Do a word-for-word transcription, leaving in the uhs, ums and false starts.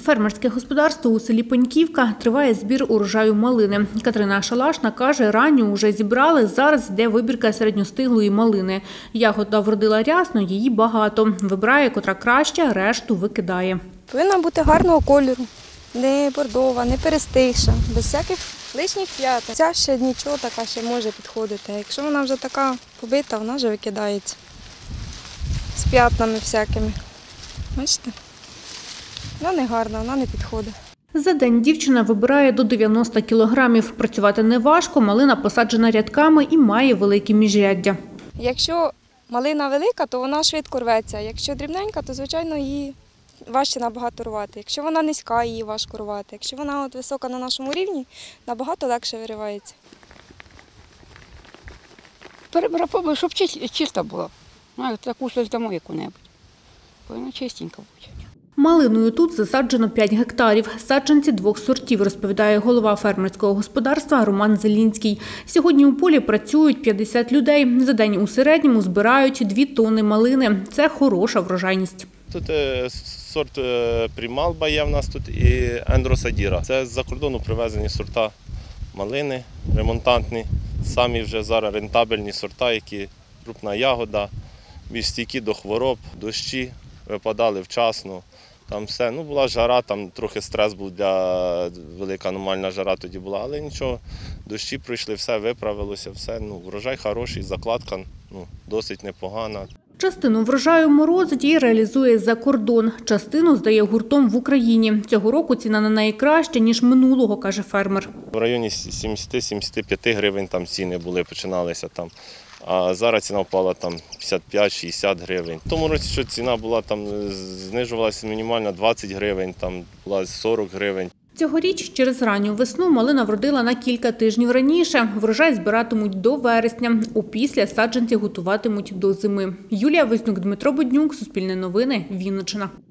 Фермерське господарство у селі Пеньківка триває збір урожаю малини. Катерина Шалашна каже, ранню вже зібрали, зараз йде вибірка середньостиглої малини. Ягода вродила рясно, її багато. Вибирає, котра краща, решту викидає. Повинна бути гарного кольору, не бордова, не перестигша, без всяких лишніх п'яток. Ця ще нічого, така ще може підходити. А якщо вона вже така побита, вона вже викидається з п'ятнами всякими. Бачите? Вона не гарна, вона не підходить. За день дівчина вибирає до дев'яноста кілограмів. Працювати не важко, малина посаджена рядками і має великі міжряддя. Якщо малина велика, то вона швидко рветься. Якщо дрібненька, то, звичайно, її важче набагато рвати. Якщо вона низька, її важко рвати. Якщо вона от висока на нашому рівні, набагато легше виривається. Перебрав, щоб чиста була. Ну, таку щось дамо яку-небудь. Повинна чистенька бути. Малиною тут засаджено п'ять гектарів. Саджанці двох сортів, розповідає голова фермерського господарства Роман Зелінський. Сьогодні у полі працюють п'ятдесят людей. За день у середньому збирають дві тонни малини. Це хороша врожайність. Тут сорт Прималба є в нас тут і Ендросадіра. Це з-за кордону привезені сорта малини, ремонтантні. Самі вже зараз рентабельні сорта, які крупна ягода, більш стійкі до хвороб, дощі випадали вчасно. Там все, ну була жара, там трохи стрес був, для велика аномальна жара тоді була, але нічого, дощі пройшли, все виправилося, все, ну врожай хороший, закладка ну, досить непогана. Частину врожаю морозить і реалізує за кордон. Частину здає гуртом в Україні. Цього року ціна на неї краща, ніж минулого, каже фермер. В районі сімдесят - сімдесят п'ять гривень там ціни були, починалися там. А зараз ціна впала там п'ятдесят п'ять - шістдесят гривень. В тому році, що ціна була там, знижувалася мінімально двадцять гривень, там була сорок гривень. Цьогоріч через ранню весну малина вродила на кілька тижнів раніше. Врожай збиратимуть до вересня. Опісля саджанці готуватимуть до зими. Юлія Вознюк, Дмитро Буднюк, Суспільне новини, Вінниччина.